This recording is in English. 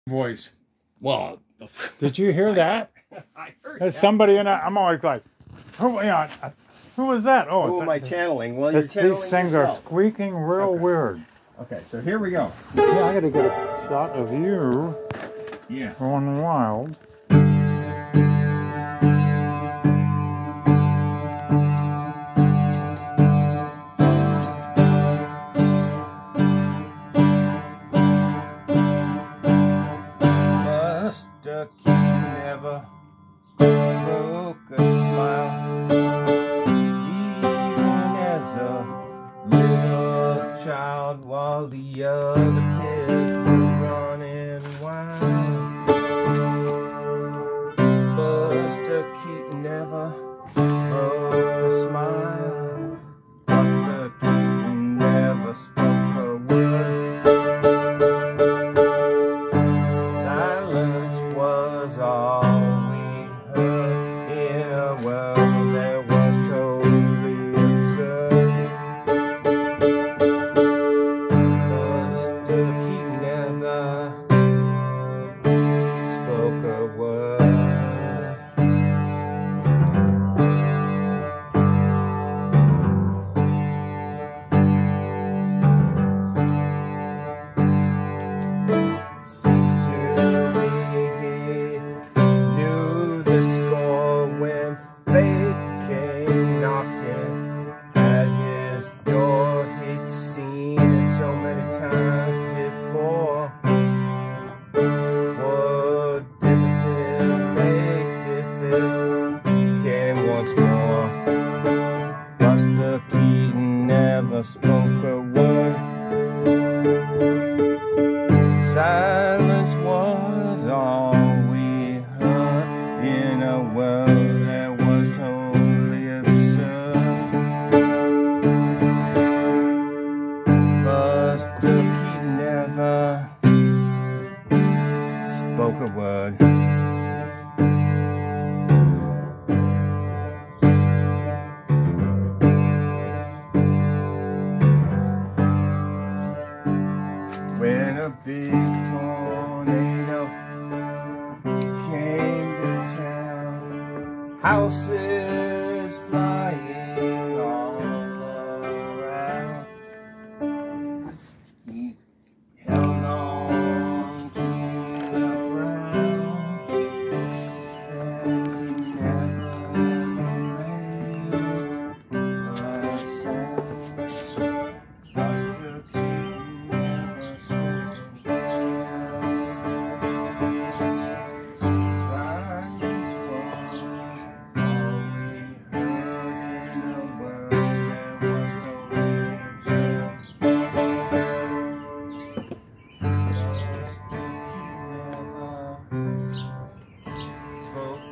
voice. Well, did you hear that? I heard There's that. somebody in there. I'm always like, who was that? Oh, who am I channeling? Well, you're channeling these things yourself. are squeaking real weird. Okay, so here we go. Yeah, I gotta get a shot of you. Yeah. Going wild. Mr. Keaton never broke a smile, even as a little child, while the other kids were running wild. Mr. Keaton never broke a smile. Mr. Keaton never spoke a word. Silence was all we heard in a world that was totally absurd. Mr. Keaton never spoke a word. Mr. Keaton never spoke a word. Silence was all we heard in a world that was totally absurd. Mr. Keaton never spoke a word. When a big tornado came to town, houses flying all around, he held on to the ground, and he never made a sound. Mr. Keaton never spoke a word. Silence was all we heard in a world that was totally absurd. Mr. Keaton never spoke